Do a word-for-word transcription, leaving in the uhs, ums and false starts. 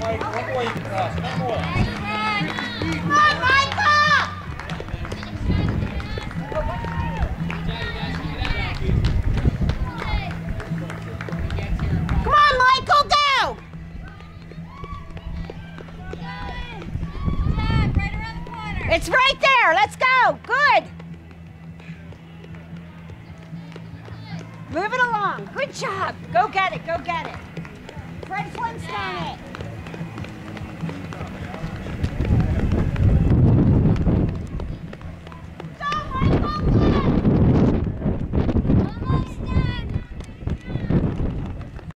Mike. One more you can cross. One more. Come on, Michael! Come on, Michael, go! It's right there. Let's go. Good. Move it along. Good job. Go get it. Go get it. Fred Flintstone it.